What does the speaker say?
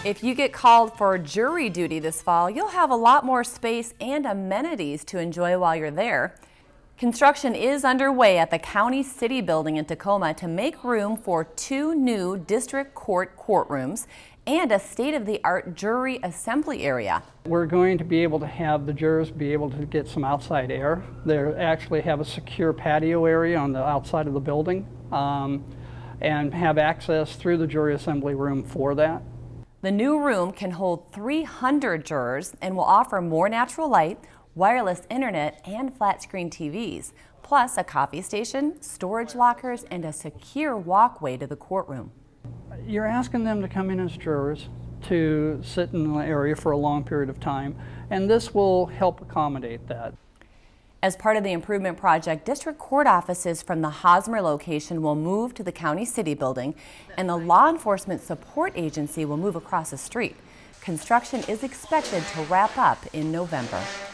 If you get called for jury duty this fall, you'll have a lot more space and amenities to enjoy while you're there. Construction is underway at the County City Building in Tacoma to make room for 2 new district court courtrooms and a state-of-the-art jury assembly area. We're going to be able to have the jurors be able to get some outside air. They actually have a secure patio area on the outside of the building and have access through the jury assembly room for that. The new room can hold 300 jurors and will offer more natural light, wireless internet, and flat-screen TVs, plus a coffee station, storage lockers, and a secure walkway to the courtroom. You're asking them to come in as jurors to sit in the area for a long period of time, and this will help accommodate that. As part of the improvement project, district court offices from the Hosmer location will move to the County City Building, and the Law Enforcement Support Agency will move across the street. Construction is expected to wrap up in November.